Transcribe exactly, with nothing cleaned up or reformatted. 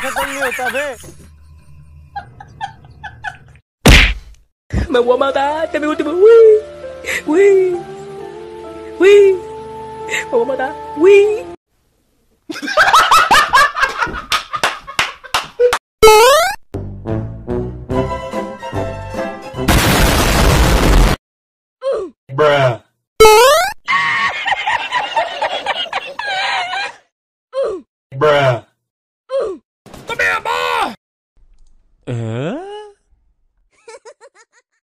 खत्म नहीं होता बे। मैं वो माता तभी उठी वी वी वी वो माता वी Bruh.